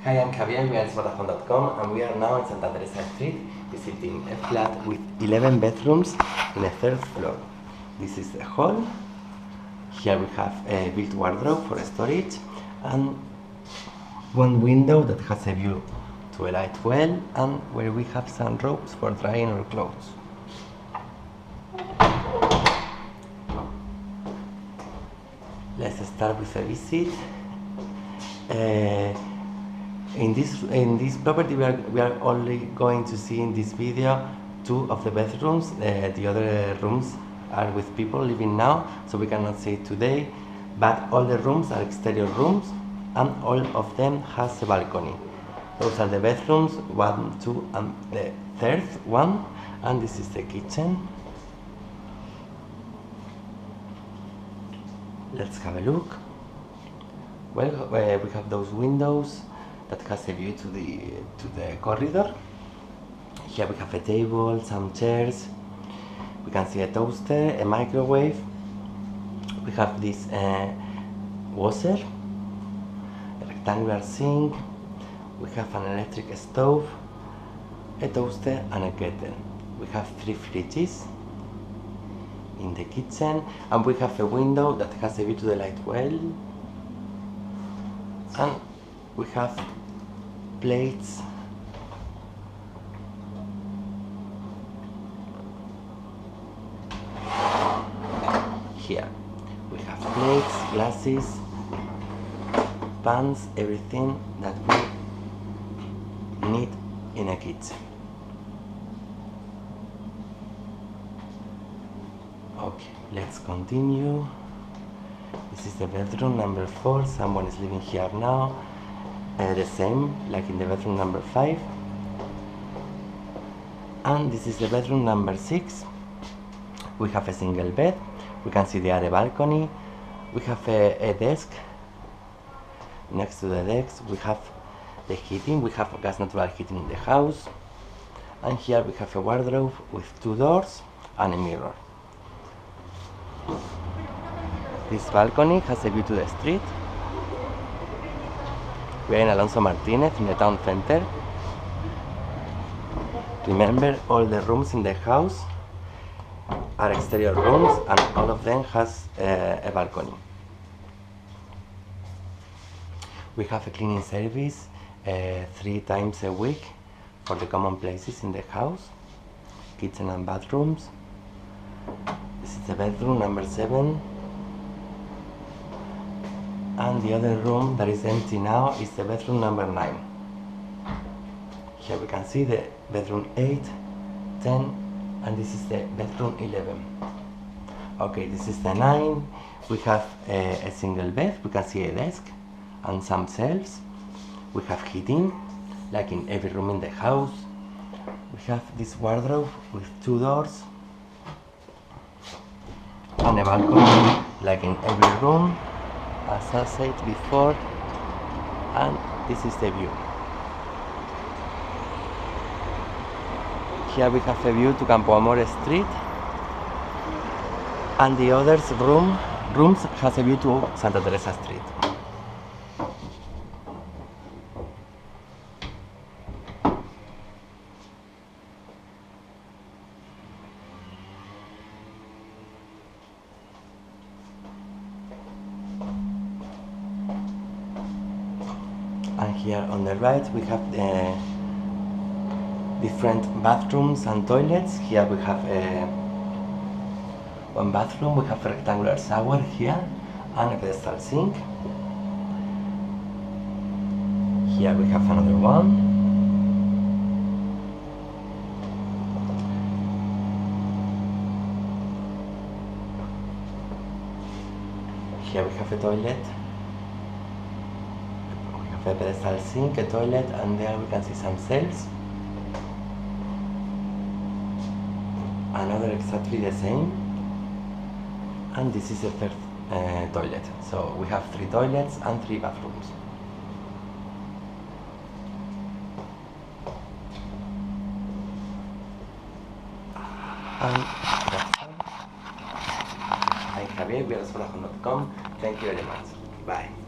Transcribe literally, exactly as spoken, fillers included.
Hi, I'm Javier, we are Spotahome dot com and we are now in Santa Teresa Street visiting a flat with eleven bedrooms in a third floor. This is the hall. Here we have a built wardrobe for storage and one window that has a view to a light well and where we have some ropes for drying our clothes. Let's start with a visit. Uh, in this in this property, we are we are only going to see in this video two of the bedrooms. Uh, the other rooms are with people living now, so we cannot see it today. But all the rooms are exterior rooms, and all of them has a balcony. Those are the bedrooms, one, two, and the third one. And this is the kitchen. Let's have a look. Well, uh, we have those windows that has a view to the to the corridor. Here we have a table, some chairs. We can see a toaster, a microwave. We have this uh, washer, a rectangular sink. We have an electric stove, a toaster, and a kettle. We have three fridges in the kitchen, and we have a window that has a view to the light well. And we have plates, here we have plates, glasses, pans, everything that we need in a kitchen. Okay, let's continue. This is the bedroom number four. Someone is living here now. Uh, the same like in the bedroom number five. And this is the bedroom number six. We have a single bed. We can see there a balcony. We have a, a desk. Next to the desk we have the heating. We have gas natural heating in the house. And here we have a wardrobe with two doors and a mirror. This balcony has a view to the street. We are in Alonso Martinez in the town center. Remember, all the rooms in the house are exterior rooms and all of them has uh, a balcony. We have a cleaning service uh, three times a week for the common places in the house, kitchen and bathrooms. This is the bedroom number seven. And the other room that is empty now is the bedroom number nine. Here we can see the bedroom eight, ten, and this is the bedroom eleven. Okay, this is the nine. We have a, a single bed. We can see a desk and some shelves. We have heating, like in every room in the house. We have this wardrobe with two doors and a balcony, like in every room, as I said before. And this is the view. Here we have a view to Campo Amor Street, and the other room rooms has a view to Santa Teresa Street. And here on the right we have the different bathrooms and toilets. Here we have a one bathroom. We have a rectangular shower here and a pedestal sink. Here we have another one. Here we have a toilet. A pedestal sink, a toilet, and there we can see some shelves. Another exactly the same. And this is the third uh, toilet. So we have three toilets and three bathrooms. And that's all. I'm Javier, we are Spotahome dot com. Thank you very much. Bye.